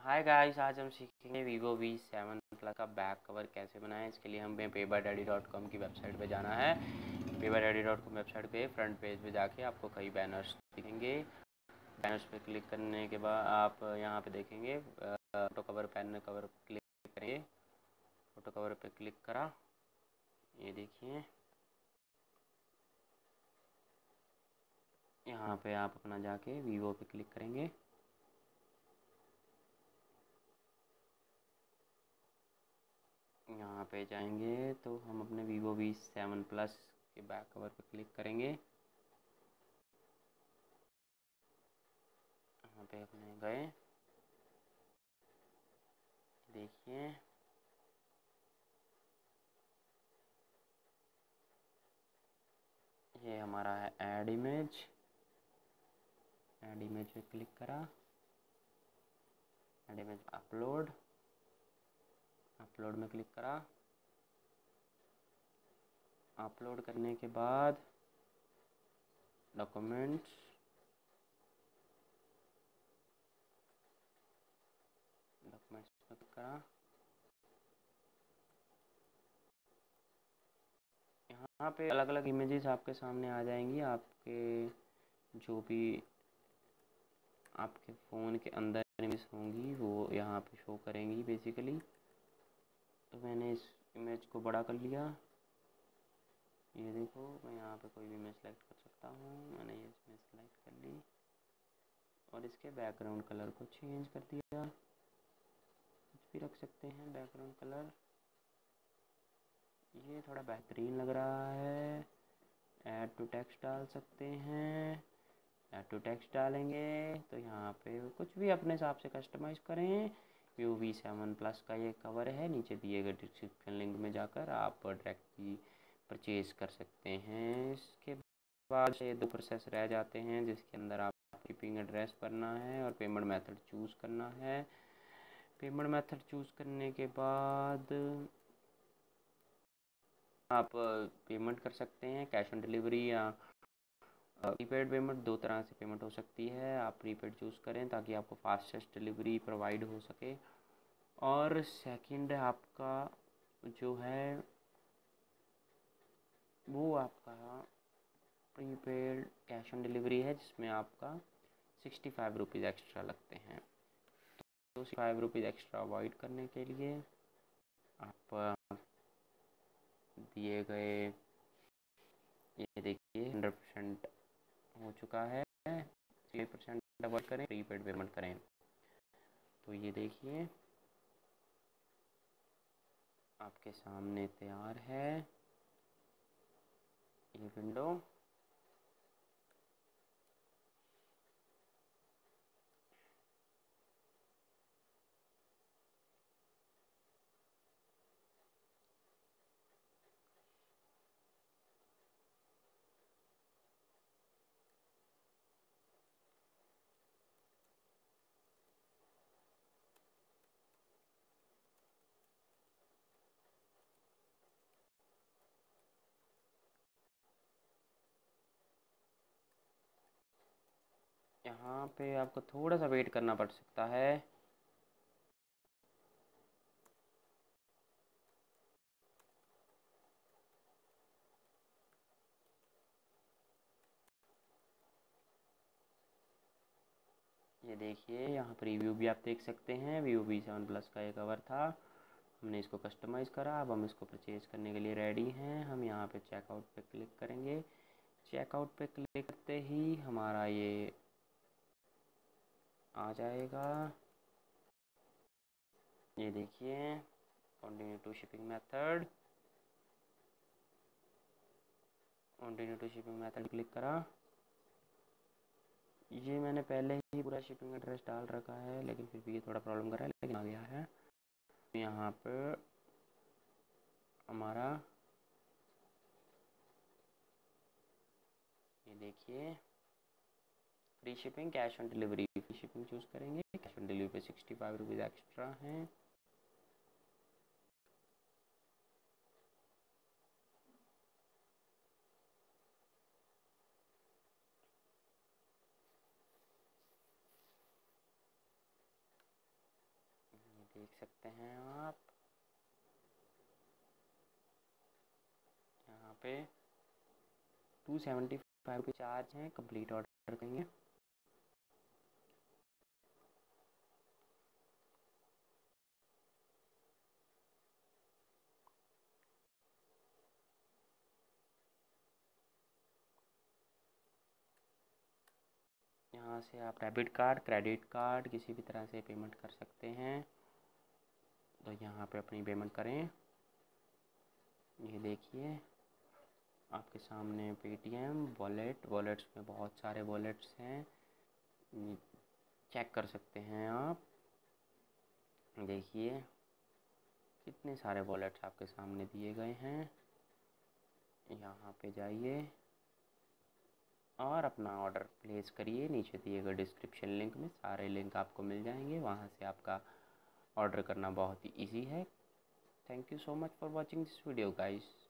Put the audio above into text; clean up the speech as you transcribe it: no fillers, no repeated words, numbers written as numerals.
Hi guys, आज हम सीखेंगे Vivo V7 Plus का बैक कवर कैसे बनाएं। इसके लिए हमें paybydaddy.com की वेबसाइट पे जाना है। paybydaddy.com वेबसाइट पे फ्रंट पेज पे जाके आपको कई बैनर्स दिखेंगे। बैनर्स पे क्लिक करने के बाद आप यहाँ पे देखेंगे photo cover, pen cover click करेंगे। फोटो कवर पे क्लिक करा, ये देखिए यहाँ पे आप अपना जाके वीवो पे क्लिक करेंगे। यहाँ पे जाएंगे तो हम अपने Vivo V7 Plus के बैक कवर पे क्लिक करेंगे। यहाँ पे अपने गए, देखिए ये हमारा है ऐड इमेज। ऐड इमेज पे क्लिक करा, ऐड इमेज अपलोड, अपलोड में क्लिक करा। अपलोड करने के बाद डॉक्यूमेंट्स, डॉक्यूमेंट्स में क्लिक करा। यहाँ पे अलग अलग इमेजेस आपके सामने आ जाएंगी। आपके जो भी आपके फ़ोन के अंदर इमेज होंगी वो यहाँ पे शो करेंगी बेसिकली। तो मैंने इस इमेज को बड़ा कर लिया। ये देखो, मैं यहाँ पे कोई भी इमेज सेलेक्ट कर सकता हूँ। मैंने ये इमेज सेलेक्ट कर ली और इसके बैकग्राउंड कलर को चेंज कर दिया। कुछ भी रख सकते हैं बैकग्राउंड कलर। ये थोड़ा बेहतरीन लग रहा है। ऐड टू टेक्स्ट डाल सकते हैं। ऐड टू टेक्स्ट डालेंगे तो यहाँ पे कुछ भी अपने हिसाब से कस्टमाइज़ करें। Vivo V7 Plus का ये कवर है। नीचे दिए गए डिस्क्रिप्शन लिंक में जाकर आप डायरेक्टली परचेज़ कर सकते हैं। इसके बाद ये दो प्रोसेस रह जाते हैं जिसके अंदर आप शिपिंग एड्रेस भरना है और पेमेंट मेथड चूज़ करना है। पेमेंट मेथड चूज़ करने के बाद आप पेमेंट कर सकते हैं कैश ऑन डिलीवरी या प्रीपेड पेमेंट। दो तरह से पेमेंट हो सकती है। आप प्रीपेड चूज़ करें ताकि आपको फास्टेस्ट डिलीवरी प्रोवाइड हो सके। और सेकंड आपका जो है वो आपका प्रीपेड कैश ऑन डिलीवरी है जिसमें आपका 65 रुपीज़ एक्स्ट्रा लगते हैं। तो 65 रुपीज़ एक्स्ट्रा अवॉइड करने के लिए आप दिए गए, ये देखिए 100% हो चुका है। 3% अवॉइड करें, प्रीपेड पेमेंट करें। तो ये देखिए आपके सामने तैयार है ये विंडो। यहाँ पे आपको थोड़ा सा वेट करना पड़ सकता है। ये देखिए यहाँ पर रिव्यू भी आप देख सकते हैं। Vivo V7 Plus का ये कवर था। हमने इसको कस्टमाइज़ करा। अब हम इसको परचेज़ करने के लिए रेडी हैं। हम यहाँ पे चेकआउट पे क्लिक करेंगे। चेकआउट पे क्लिक करते ही हमारा ये आ जाएगा। ये देखिए continue to shipping method, continue to shipping method click करा। ये मैंने पहले ही पूरा शिपिंग एड्रेस डाल रखा है लेकिन फिर भी ये थोड़ा प्रॉब्लम कर रहा है, लेकिन आ गया है। यहाँ पे हमारा ये देखिए free shipping, cash on delivery. Free shipping choose करेंगे। कैश ऑन डिलीवरी पे 65 रुपीज़ एक्स्ट्रा हैं। देख सकते हैं आप यहाँ पे 275 के चार्ज हैं। कंप्लीट ऑर्डर करेंगे। यहाँ से आप डेबिट कार्ड, क्रेडिट कार्ड किसी भी तरह से पेमेंट कर सकते हैं। तो यहाँ पे अपनी पेमेंट करें। ये देखिए आपके सामने पेटीएम वॉलेट्स में बहुत सारे वॉलेट्स हैं, चेक कर सकते हैं आप। देखिए कितने सारे वॉलेट्स आपके सामने दिए गए हैं। यहाँ पे जाइए और अपना ऑर्डर प्लेस करिए। नीचे दिए गए डिस्क्रिप्शन लिंक में सारे लिंक आपको मिल जाएंगे, वहाँ से आपका ऑर्डर करना बहुत ही ईजी है। Thank you so much for watching this video guys.